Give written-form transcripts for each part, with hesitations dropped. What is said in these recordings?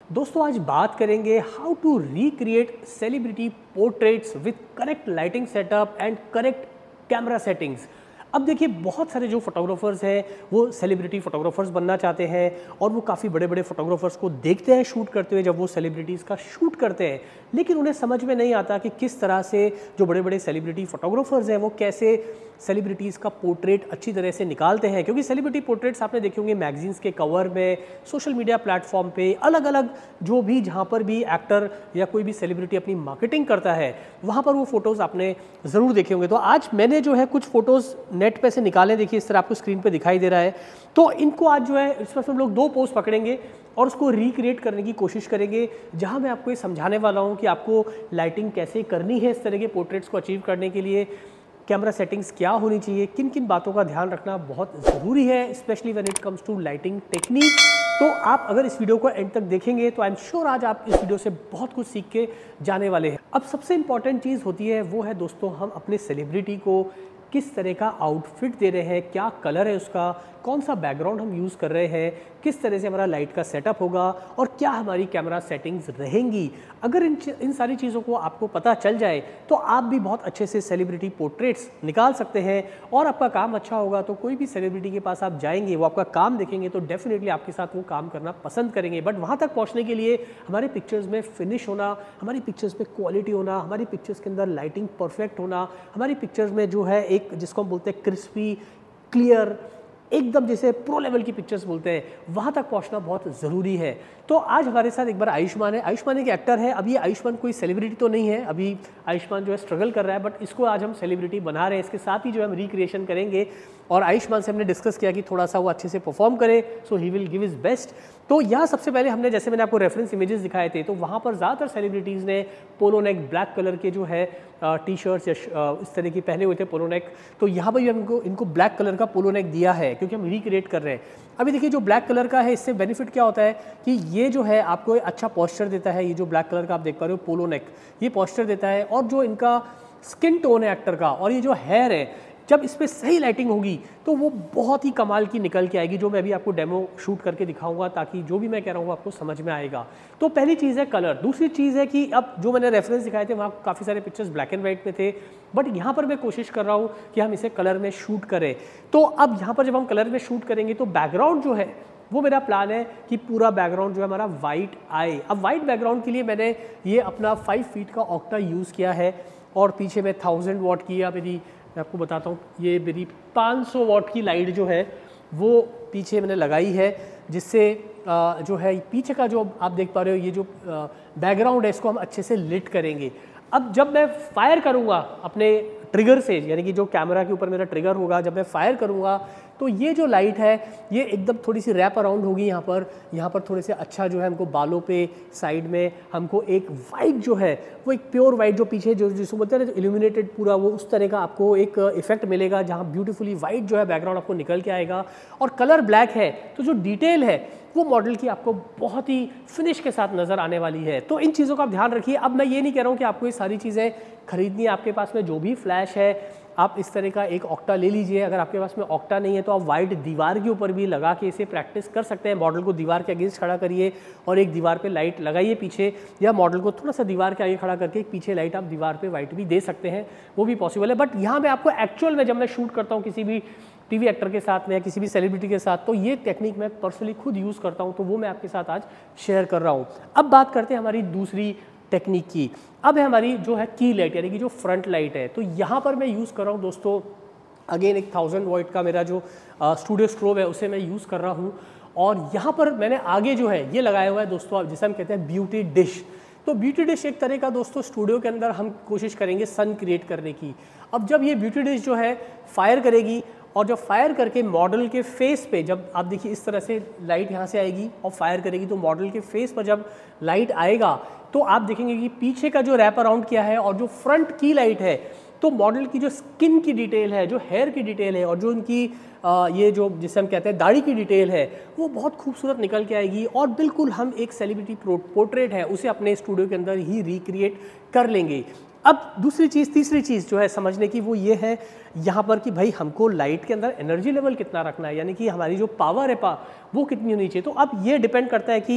दोस्तों आज बात करेंगे how to recreate celebrity portraits with correct lighting setup and correct camera settings. अब देखिए बहुत सारे जो फोटोग्राफर्स हैं वो सेलिब्रिटी फोटोग्राफर्स बनना चाहते हैं और वो काफ़ी बड़े बड़े फोटोग्राफर्स को देखते हैं शूट करते हुए जब वो सेलिब्रिटीज़ का शूट करते हैं, लेकिन उन्हें समझ में नहीं आता कि किस तरह से जो बड़े बड़े सेलिब्रिटी फोटोग्राफर्स हैं वो कैसे सेलिब्रिटीज़ का पोर्ट्रेट अच्छी तरह से निकालते हैं। क्योंकि सेलिब्रिटी पोर्ट्रेट्स आपने देखे होंगे मैगजीन्स के कवर में, सोशल मीडिया प्लेटफॉर्म पे, अलग अलग जो भी जहाँ पर भी एक्टर या कोई भी सेलिब्रिटी अपनी मार्केटिंग करता है वहाँ पर वो फोटोज़ आपने ज़रूर देखे होंगे। तो आज मैंने जो है कुछ फ़ोटोज़ नेट पे से निकाले, देखिए इस तरह आपको स्क्रीन पे दिखाई दे रहा है। तो इनको आज जो है इसमें हम लोग दो पोज पकड़ेंगे और उसको रिक्रिएट करने की कोशिश करेंगे, जहाँ मैं आपको ये समझाने वाला हूँ कि आपको लाइटिंग कैसे करनी है इस तरह के पोर्ट्रेट्स को अचीव करने के लिए, कैमरा सेटिंग्स क्या होनी चाहिए, किन किन बातों का ध्यान रखना बहुत ज़रूरी है, specially when it comes to lighting technique. तो आप अगर इस वीडियो को एंड तक देखेंगे तो आई एम श्योर आज आप इस वीडियो से बहुत कुछ सीख के जाने वाले हैं। अब सबसे इंपॉर्टेंट चीज़ होती है वो है दोस्तों, हम अपने सेलिब्रिटी को किस तरह का आउटफिट दे रहे हैं, क्या कलर है उसका, कौन सा बैकग्राउंड हम यूज़ कर रहे हैं, किस तरह से हमारा लाइट का सेटअप होगा और क्या हमारी कैमरा सेटिंग्स रहेंगी। अगर इन सारी चीज़ों को आपको पता चल जाए तो आप भी बहुत अच्छे से सेलिब्रिटी पोर्ट्रेट्स निकाल सकते हैं और आपका काम अच्छा होगा तो कोई भी सेलिब्रिटी के पास आप जाएंगे, वो आपका काम देखेंगे तो डेफिनेटली आपके साथ वो काम करना पसंद करेंगे। बट वहाँ तक पहुँचने के लिए हमारे पिक्चर्स में फिनिश होना, हमारी पिक्चर्स में क्वालिटी होना, हमारी पिक्चर्स के अंदर लाइटिंग परफेक्ट होना, हमारी पिक्चर्स में जो है एक जिसको हम बोलते हैं क्रिस्पी, क्लियर, एकदम जैसे प्रो लेवल की पिक्चर्स बोलते हैं, वहाँ तक पहुँचना बहुत ज़रूरी है। तो आज हमारे साथ एक बार आयुष्मान है। आयुष्मान एक एक्टर है। अभी आयुष्मान कोई सेलिब्रिटी तो नहीं है, अभी आयुष्मान जो है स्ट्रगल कर रहा है, बट इसको आज हम सेलिब्रिटी बना रहे हैं। इसके साथ ही जो है हम रिक्रिएशन करेंगे और आयुष्मान से हमने डिस्कस किया कि थोड़ा सा वो अच्छे से परफॉर्म करे, so he will give his best. तो यहाँ सबसे पहले हमने, जैसे मैंने आपको रेफरेंस इमेजेस दिखाए थे, तो वहाँ पर ज़्यादातर सेलिब्रिटीज़ ने पोलो नेक ब्लैक कलर के जो है टी शर्ट्स या इस तरह की पहने हुए थे पोलो नेक। तो यहाँ पर भी हमको इनको ब्लैक कलर का पोलो नेक दिया है क्योंकि हम रिक्रिएट कर रहे हैं। अभी देखिए जो ब्लैक कलर का है, इससे बेनिफिट क्या होता है कि ये जो है आपको अच्छा पॉस्चर देता है। ये जो ब्लैक कलर का आप देख पा रहे हो पोलो नेक, ये पॉस्चर देता है। और जो इनका स्किन टोन है एक्टर का और ये जो हेयर है, जब इस पर सही लाइटिंग होगी तो वो बहुत ही कमाल की निकल के आएगी, जो मैं अभी आपको डेमो शूट करके दिखाऊंगा ताकि जो भी मैं कह रहा हूँ आपको समझ में आएगा। तो पहली चीज़ है कलर। दूसरी चीज़ है कि अब जो मैंने रेफरेंस दिखाए थे वहाँ काफ़ी सारे पिक्चर्स ब्लैक एंड वाइट में थे, बट यहाँ पर मैं कोशिश कर रहा हूँ कि हम इसे कलर में शूट करें। तो अब यहाँ पर जब हम कलर में शूट करेंगे तो बैकग्राउंड जो है वो मेरा प्लान है कि पूरा बैकग्राउंड जो है हमारा वाइट आए। अब वाइट बैकग्राउंड के लिए मैंने ये अपना 5 फीट का ऑक्टा यूज़ किया है और पीछे में 1000 वॉट की, या मैं आपको बताता हूँ, ये मेरी 500 वॉट की लाइट जो है वो पीछे मैंने लगाई है, जिससे जो है पीछे का जो आप देख पा रहे हो ये जो बैकग्राउंड है इसको हम अच्छे से लिट करेंगे। अब जब मैं फायर करूँगा अपने ट्रिगर से, यानी कि जो कैमरा के ऊपर मेरा ट्रिगर होगा, जब मैं फायर करूँगा तो ये जो लाइट है ये एकदम थोड़ी सी रैप अराउंड होगी यहाँ पर थोड़े से अच्छा जो है हमको बालों पे साइड में हमको एक वाइट जो है वो एक प्योर वाइट जो पीछे जो जिसको बोलते हैं ना इल्यूमिनेटेड पूरा, वो उस तरह का आपको एक इफेक्ट मिलेगा जहाँ ब्यूटीफुली वाइट जो है बैकग्राउंड आपको निकल के आएगा। और कलर ब्लैक है तो जो डिटेल है वो मॉडल की आपको बहुत ही फिनिश के साथ नज़र आने वाली है। तो इन चीज़ों का आप ध्यान रखिए। अब मैं ये नहीं कह रहा हूँ कि आपको ये सारी चीज़ें खरीदनी है। आपके पास में जो भी फ्लैश है आप इस तरह का एक ऑक्टा ले लीजिए। अगर आपके पास में ऑक्टा नहीं है तो आप वाइट दीवार के ऊपर भी लगा के इसे प्रैक्टिस कर सकते हैं। मॉडल को दीवार के अगेंस्ट खड़ा करिए और एक दीवार पे लाइट लगाइए पीछे, या मॉडल को थोड़ा सा दीवार के आगे खड़ा करके एक पीछे लाइट आप दीवार पे वाइट भी दे सकते हैं, वो भी पॉसिबल है। बट यहाँ मैं आपको एक्चुअल में जब मैं शूट करता हूँ किसी भी टीवी एक्टर के साथ में या किसी भी सेलिब्रिटी के साथ, तो ये टेक्निक मैं पर्सनली खुद यूज़ करता हूँ, तो वो मैं आपके साथ आज शेयर कर रहा हूँ। अब बात करते हैं हमारी दूसरी टेक्निक की। अब है हमारी जो है की लाइट, यानी कि जो फ्रंट लाइट है। तो यहाँ पर मैं यूज़ कर रहा हूँ दोस्तों, अगेन एक 1000 वॉट का मेरा जो स्टूडियो स्ट्रोब है उसे मैं यूज़ कर रहा हूँ। और यहाँ पर मैंने आगे जो है ये लगाया हुआ है दोस्तों, जिसे हम कहते हैं ब्यूटी डिश। तो ब्यूटी डिश एक तरह का दोस्तों स्टूडियो के अंदर हम कोशिश करेंगे सन क्रिएट करने की। अब जब ये ब्यूटी डिश जो है फायर करेगी और जब फायर करके मॉडल के फेस पे, जब आप देखिए इस तरह से लाइट यहाँ से आएगी और फायर करेगी, तो मॉडल के फेस पर जब लाइट आएगा तो आप देखेंगे कि पीछे का जो रैप अराउंड किया है और जो फ्रंट की लाइट है, तो मॉडल की जो स्किन की डिटेल है, जो हेयर की डिटेल है और जो उनकी ये जो जिसे हम कहते हैं दाढ़ी की डिटेल है, वो बहुत खूबसूरत निकल के आएगी और बिल्कुल हम एक सेलिब्रिटी पोर्ट्रेट है उसे अपने स्टूडियो के अंदर ही रिक्रिएट कर लेंगे। अब तीसरी चीज़ जो है समझने की वो ये है यहाँ पर कि भाई हमको लाइट के अंदर एनर्जी लेवल कितना रखना है, यानी कि हमारी जो पावर है वो कितनी होनी चाहिए। तो अब ये डिपेंड करता है कि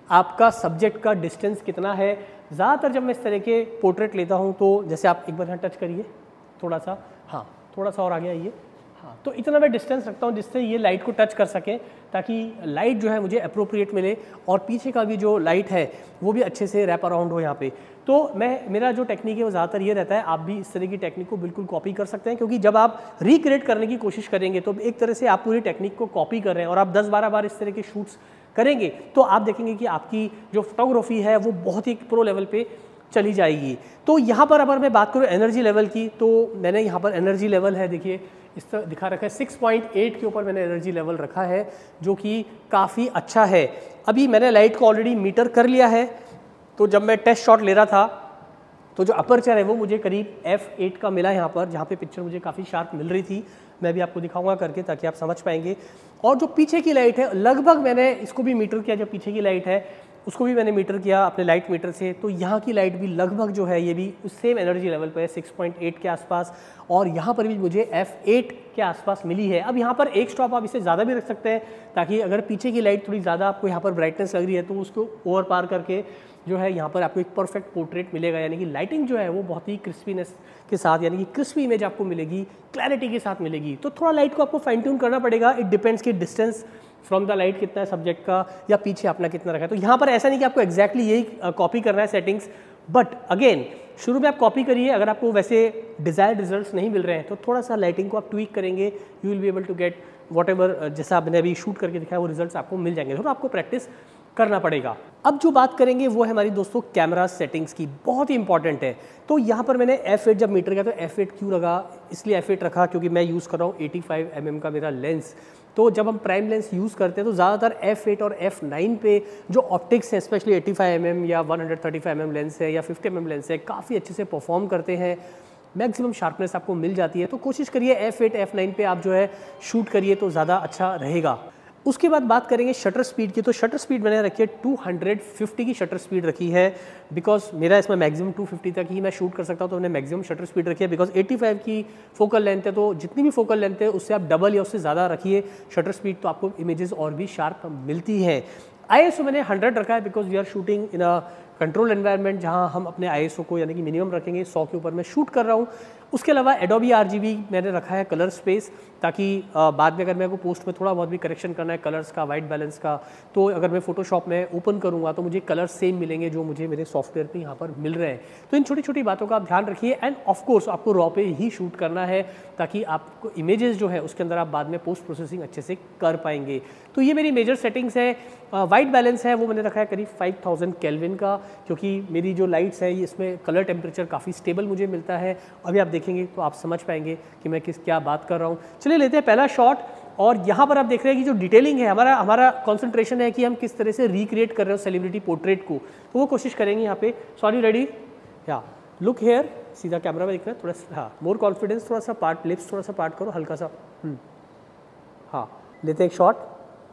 आपका सब्जेक्ट का डिस्टेंस कितना है। ज़्यादातर जब मैं इस तरह के पोर्ट्रेट लेता हूँ तो जैसे आप एक बार यहाँ टच करिए थोड़ा सा, हाँ थोड़ा सा और आगे आइए, हाँ तो इतना मैं डिस्टेंस रखता हूँ जिससे ये लाइट को टच कर सकें, ताकि लाइट जो है मुझे अप्रोप्रिएट मिले और पीछे का भी जो लाइट है वो भी अच्छे से रैप अराउंड हो यहाँ पे। तो मेरा जो टेक्निक है वो ज़्यादातर ये रहता है, आप भी इस तरह की टेक्निक को बिल्कुल कॉपी कर सकते हैं, क्योंकि जब आप रिक्रिएट करने की कोशिश करेंगे तो एक तरह से आप पूरी टेक्निक को कॉपी कर रहे हैं और आप 10-12 बार इस तरह के शूट्स करेंगे तो आप देखेंगे कि आपकी जो फोटोग्राफी है वो बहुत ही प्रो लेवल पे चली जाएगी। तो यहाँ पर अगर मैं बात करूँ एनर्जी लेवल की, तो मैंने यहाँ पर एनर्जी लेवल है, देखिए इस तरह दिखा रखा है 6.8 के ऊपर मैंने एनर्जी लेवल रखा है, जो कि काफ़ी अच्छा है। अभी मैंने लाइट को ऑलरेडी मीटर कर लिया है, तो जब मैं टेस्ट शॉट ले रहा था तो जो अपर्चर है वो मुझे करीब f8 का मिला यहाँ पर, जहाँ पे पिक्चर मुझे काफ़ी शार्प मिल रही थी। मैं भी आपको दिखाऊंगा करके ताकि आप समझ पाएंगे। और जो पीछे की लाइट है लगभग मैंने इसको भी मीटर किया, जो पीछे की लाइट है उसको भी मैंने मीटर किया अपने लाइट मीटर से, तो यहाँ की लाइट भी लगभग जो है ये भी उस सेम एनर्जी लेवल पर है 6.8 के आसपास, और यहाँ पर भी मुझे f8 के आसपास मिली है। अब यहाँ पर एक स्टॉप आप इसे ज़्यादा भी रख सकते हैं, ताकि अगर पीछे की लाइट थोड़ी ज़्यादा आपको यहाँ पर ब्राइटनेस लग रही है तो उसको ओवर पार करके जो है यहाँ पर आपको एक परफेक्ट पोर्ट्रेट मिलेगा, यानी कि लाइटिंग जो है वो बहुत ही क्रिस्पीनेस के साथ, यानी कि क्रिस्पी इमेज आपको मिलेगी, क्लैरिटी के साथ मिलेगी। तो थोड़ा लाइट को आपको फाइन ट्यून करना पड़ेगा, इट डिपेंड्स कि डिस्टेंस फ्रॉम द लाइट कितना है सब्जेक्ट का, या पीछे अपना कितना रखा है। तो यहाँ पर ऐसा नहीं कि आपको एक्जैक्टली यही कॉपी करना है सेटिंग्स, बट अगेन शुरू में आप कॉपी करिए, अगर आपको वैसे डिजायर्ड रिजल्ट्स नहीं मिल रहे हैं तो थोड़ा सा लाइटिंग को आप ट्वीक करेंगे, you will be able to get whatever जैसा आपने अभी शूट करके दिखाया वो रिजल्ट्स आपको मिल जाएंगे। थोड़ा आपको प्रैक्टिस करना पड़ेगा। अब जो बात करेंगे वो है हमारी दोस्तों कैमरा सेटिंग्स की, बहुत ही इंपॉर्टेंट है। तो यहाँ पर मैंने f8 जब मीटर किया तो f8 क्यों लगा, इसलिए f8 रखा क्योंकि मैं यूज़ कर रहा हूँ 85 mm का मेरा लेंस। तो जब हम प्राइम लेंस यूज़ करते हैं तो ज़्यादातर f8 और f9 पे जो ऑप्टिक्स हैं, स्पेशली 85 mm या 135 mm लेंस है या 50 mm लेंस है, काफ़ी अच्छे से परफॉर्म करते हैं, मैक्सिमम शार्पनेस आपको मिल जाती है। तो कोशिश करिए f8 f9 पे आप जो है शूट करिए तो ज़्यादा अच्छा रहेगा। उसके बाद बात करेंगे शटर स्पीड की। तो शटर स्पीड मैंने रखी है 250 की शटर स्पीड रखी है, बिकॉज मेरा इसमें मैक्सिमम 250 तक ही मैं शूट कर सकता हूँ, तो मैंने मैक्सिमम शटर स्पीड रखी है। बिकॉज 85 की फोकल लेंथ है, तो जितनी भी फोकल लेंथ है उससे आप डबल या उससे ज़्यादा रखिए शटर स्पीड, तो आपको इमेजेस और भी शार्प मिलती हैं। ISO मैंने 100 रखा है because we are shooting in a control environment, जहाँ हम अपने ISO को यानी कि मिनिमम रखेंगे, 100 के ऊपर मैं शूट कर रहा हूँ। उसके अलावा Adobe RGB मैंने रखा है कलर स्पेस, ताकि बाद में अगर मेरे को पोस्ट में थोड़ा बहुत भी करेक्शन करना है कलर्स का, वाइट बैलेंस का, तो अगर मैं फोटोशॉप में ओपन करूँगा तो मुझे कलर सेम मिलेंगे जो मुझे मेरे सॉफ्टवेयर पे यहाँ पर मिल रहे हैं। तो इन छोटी छोटी बातों का आप ध्यान रखिए, एंड ऑफकोर्स आपको रॉ पे ही शूट करना है, ताकि आपको इमेजेस जो है उसके अंदर आप बाद में पोस्ट प्रोसेसिंग अच्छे से कर पाएंगे। तो ये मेरी मेजर सेटिंग्स है। वाइट बैलेंस है वो मैंने रखा है करीब 5000 केल्विन का, क्योंकि मेरी जो लाइट्स है इसमें कलर टेम्परेचर काफ़ी स्टेबल मुझे मिलता है। अभी आप देखेंगे तो आप समझ पाएंगे कि मैं क्या बात कर रहा हूँ। चलिए लेते हैं पहला शॉट, और यहाँ पर आप देख रहे हैं कि जो डिटेलिंग है, हमारा कॉन्सेंट्रेशन है कि हम किस तरह से रिक्रिएट कर रहे हो सेलिब्रिटी पोर्ट्रेट को, तो वो कोशिश करेंगे यहाँ पे। Sorry, ready, yeah look here, सीधा कैमरा में दिख रहा है, थोड़ा सा हाँ मोर कॉन्फिडेंस, थोड़ा सा पार्ट लिप्स थोड़ा सा पार्ट करो हल्का सा, हाँ लेते हैं एक शॉट।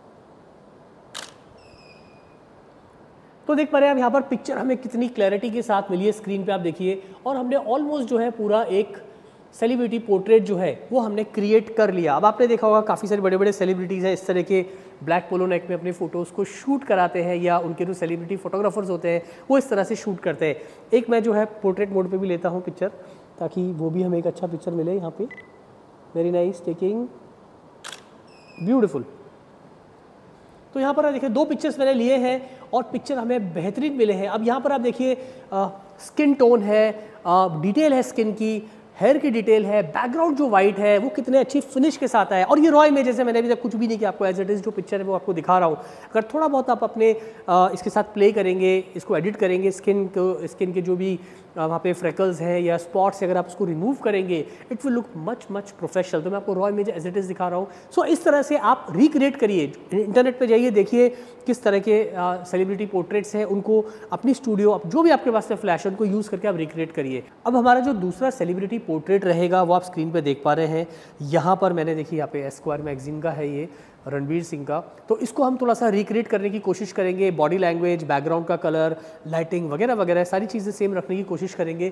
तो देख पा रहे हैं आप यहाँ पर पिक्चर हमें कितनी क्लैरिटी के साथ मिली है स्क्रीन पे, आप देखिए, और हमने ऑलमोस्ट जो है पूरा एक सेलिब्रिटी पोर्ट्रेट जो है वो हमने क्रिएट कर लिया। अब आपने देखा होगा काफ़ी सारे बड़े बड़े सेलिब्रिटीज़ हैं इस तरह के ब्लैक पोलो नेक में अपने फ़ोटोज़ को शूट कराते हैं, या उनके जो सेलिब्रिटी फोटोग्राफर्स होते हैं वो इस तरह से शूट करते हैं। एक मैं जो है पोर्ट्रेट मोड पे भी लेता हूँ पिक्चर, ताकि वो भी हमें एक अच्छा पिक्चर मिले। यहाँ पे वेरी नाइस टेकिंग, ब्यूटिफुल। तो यहाँ पर देखिए 2 पिक्चर्स मैंने लिए हैं और पिक्चर हमें बेहतरीन मिले हैं। अब यहाँ पर आप देखिए स्किन टोन है, डिटेल है स्किन की, हेयर की डिटेल है, बैकग्राउंड जो वाइट है वो कितने अच्छी फिनिश के साथ आया। और ये रॉ इमेजेस है, मैंने अभी तक कुछ भी नहीं किया, आपको एज इट इज़ जो पिक्चर है वो आपको दिखा रहा हूँ। अगर थोड़ा बहुत आप अपने इसके साथ प्ले करेंगे, इसको एडिट करेंगे, स्किन के जो भी वहाँ पे फ्रेकल्स हैं या स्पॉट्स, अगर आप उसको रिमूव करेंगे, it will look much much professional. तो मैं आपको raw image as it is दिखा रहा हूँ। सो इस तरह से आप रिक्रिएट करिए, इंटरनेट पे जाइए, देखिए किस तरह के सेलिब्रिटी पोर्ट्रेट्स हैं, उनको अपनी स्टूडियो जो भी आपके पास है फ्लैश, उनको यूज़ करके आप रिक्रिएट करिए। अब हमारा जो दूसरा सेलिब्रिटी पोर्ट्रेट रहेगा वो आप स्क्रीन पे देख पा रहे हैं। यहाँ पर मैंने देखिए यहाँ पे एस्क्वायर मैगजीन का है ये, रणवीर सिंह का। तो इसको हम थोड़ा सा रिक्रिएट करने की कोशिश करेंगे, बॉडी लैंग्वेज, बैकग्राउंड का कलर, लाइटिंग वगैरह वगैरह सारी चीज़ें सेम रखने की कोशिश करेंगे।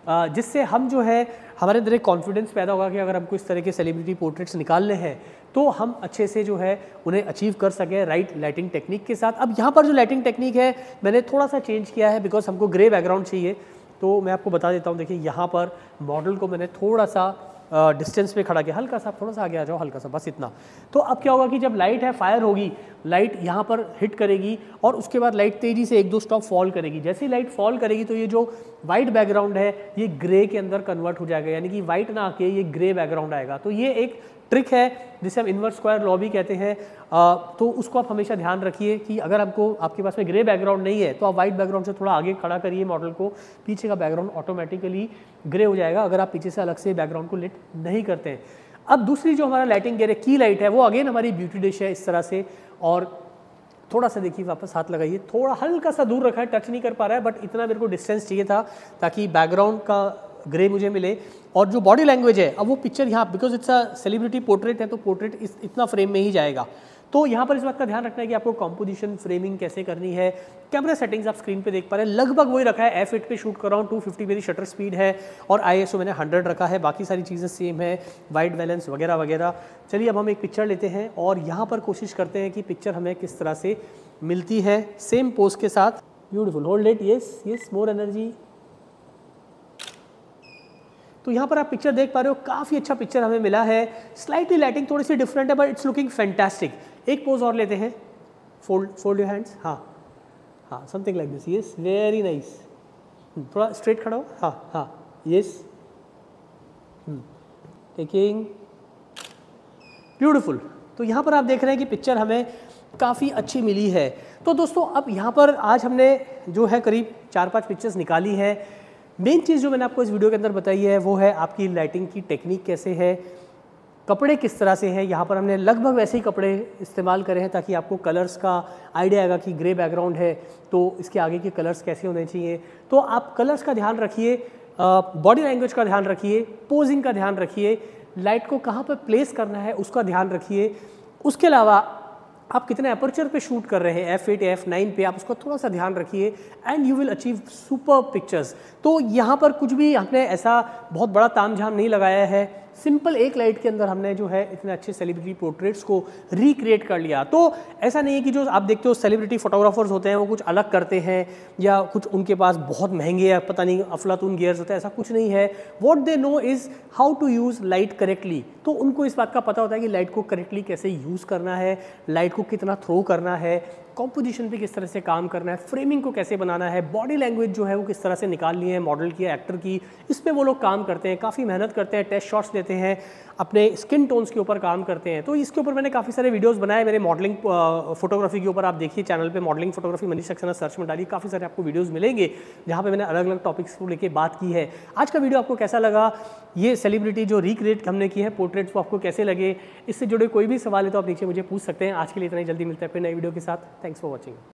जिससे हम जो है हमारे अंदर एक कॉन्फिडेंस पैदा होगा कि अगर हमको इस तरह के सेलिब्रिटी पोर्ट्रेट्स निकालने हैं तो हम अच्छे से जो है उन्हें अचीव कर सकें राइट लाइटिंग टेक्निक के साथ। अब यहाँ पर जो लाइटिंग टेक्निक है मैंने थोड़ा सा चेंज किया है बिकॉज हमको ग्रे बैकग्राउंड चाहिए, तो मैं आपको बता देता हूँ। देखिए यहाँ पर मॉडल को मैंने थोड़ा सा डिस्टेंस पे खड़ा किया, हल्का सा, थोड़ा सा आगे आ जाओ, हल्का सा, बस इतना। तो अब क्या होगा कि जब लाइट है फायर होगी, लाइट यहाँ पर हिट करेगी और उसके बाद लाइट तेज़ी से 1-2 स्टॉप फॉल करेगी। जैसे ही लाइट फॉल करेगी तो ये जो वाइट बैकग्राउंड है ये ग्रे के अंदर कन्वर्ट हो जाएगा, यानी कि वाइट ना आके ये ग्रे बैकग्राउंड आएगा। तो ये एक ट्रिक है जिसे हम इन्वर्स स्क्वायर लॉ भी कहते हैं। तो उसको आप हमेशा ध्यान रखिए कि अगर आपको आपके पास में ग्रे बैकग्राउंड नहीं है तो आप वाइट बैकग्राउंड से थोड़ा आगे खड़ा करिए मॉडल को, पीछे का बैकग्राउंड ऑटोमेटिकली ग्रे हो जाएगा अगर आप पीछे से अलग से बैकग्राउंड को लिट नहीं करते हैं। अब दूसरी जो हमारा लाइटिंग गियर है, की लाइट है, वो अगेन हमारी ब्यूटी डिश है इस तरह से। और थोड़ा सा देखिए वापस हाथ लगाइए, थोड़ा हल्का सा दूर रखा है, टच नहीं कर पा रहा है, बट इतना मेरे को डिस्टेंस चाहिए था ताकि बैकग्राउंड का ग्रे मुझे मिले। और जो बॉडी लैंग्वेज है, अब वो पिक्चर यहाँ because it's a celebrity portrait है तो पोर्ट्रेट इतना फ्रेम में ही जाएगा। तो यहाँ पर इस बात का ध्यान रखना है कि आपको कंपोजिशन फ्रेमिंग कैसे करनी है। कैमरा सेटिंग्स आप स्क्रीन पे देख पा रहे हैं, लगभग वही रखा है। f8 पे शूट कर रहा हूँ, 250 मेरी शटर स्पीड है और ISO मैंने 100 रखा है, बाकी सारी चीज़ें सेम है, वाइट बैलेंस वगैरह वगैरह। चलिए अब हम एक पिक्चर लेते हैं और यहाँ पर कोशिश करते हैं कि पिक्चर हमें किस तरह से मिलती है सेम पोज के साथ। Beautiful, hold it, yes yes, more energy. तो यहाँ पर आप पिक्चर देख पा रहे हो, काफ़ी अच्छा पिक्चर हमें मिला है। स्लाइटली लाइटिंग थोड़ी सी डिफरेंट है बट इट्स लुकिंग फैंटास्टिक। एक पोज और लेते हैं, फोल्ड योर हैंड्स, हाँ something like this, yes very nice. थोड़ा स्ट्रेट खड़ा हो, हाँ यस, टेकिंग, ब्यूटीफुल। तो यहाँ पर आप देख रहे हैं कि पिक्चर हमें काफ़ी अच्छी मिली है। तो दोस्तों अब यहाँ पर आज हमने जो है करीब 4-5 पिक्चर्स निकाली है। मेन चीज़ जो मैंने आपको इस वीडियो के अंदर बताई है वो है आपकी लाइटिंग की टेक्निक कैसे है, कपड़े किस तरह से हैं। यहाँ पर हमने लगभग वैसे ही कपड़े इस्तेमाल करे हैं ताकि आपको कलर्स का आइडिया आएगा कि ग्रे बैकग्राउंड है तो इसके आगे के कलर्स कैसे होने चाहिए। तो आप कलर्स का ध्यान रखिए, बॉडी लैंग्वेज का ध्यान रखिए, पोजिंग का ध्यान रखिए, लाइट को कहाँ पर प्लेस करना है उसका ध्यान रखिए। उसके अलावा आप कितने अपर्चर पे शूट कर रहे हैं, f8 या f9 पे, आप उसका थोड़ा सा ध्यान रखिए and you will achieve super pictures. तो यहाँ पर कुछ भी हमने ऐसा बहुत बड़ा तामझाम नहीं लगाया है, सिंपल एक लाइट के अंदर हमने जो है इतने अच्छे सेलिब्रिटी पोर्ट्रेट्स को रिक्रिएट कर लिया। तो ऐसा नहीं है कि जो आप देखते हो सेलिब्रिटी फोटोग्राफर्स होते हैं वो कुछ अलग करते हैं या कुछ उनके पास बहुत महंगे या पता नहीं अफलातून गियर्स होते हैं, ऐसा कुछ नहीं है। What they know is how to use light correctly. तो उनको इस बात का पता होता है कि लाइट को करेक्टली कैसे यूज़ करना है, लाइट को कितना थ्रो करना है, कॉम्पोजिशन पे किस तरह से काम करना है, फ्रेमिंग को कैसे बनाना है, बॉडी लैंग्वेज जो है वो किस तरह से निकालनी है मॉडल की, एक्टर की, इस पे वो लोग काम करते हैं, काफ़ी मेहनत करते हैं, टेस्ट शॉट्स लेते हैं, अपने स्किन टोन्स के ऊपर काम करते हैं। तो इसके ऊपर मैंने काफ़ी सारे वीडियोस बनाए मेरे मॉडलिंग फोटोग्राफी के ऊपर। आप देखिए चैनल पे modelling photography Manish Saxena search में डालिए, काफ़ी सारे आपको वीडियोस मिलेंगे जहाँ पे मैंने अलग अलग टॉपिक्स को लेकर बात की है। आज का वीडियो आपको कैसा लगा, ये सेलिब्रिटी जो रिक्रिएट हमने की है पोर्ट्रेट्स वो आपको कैसे लगे, इससे जुड़े कोई भी सवाल है तो आप नीचे मुझे पूछ सकते हैं। आज के लिए इतना ही, जल्दी मिलता है फिर नई वीडियो के साथ। Thanks for watching.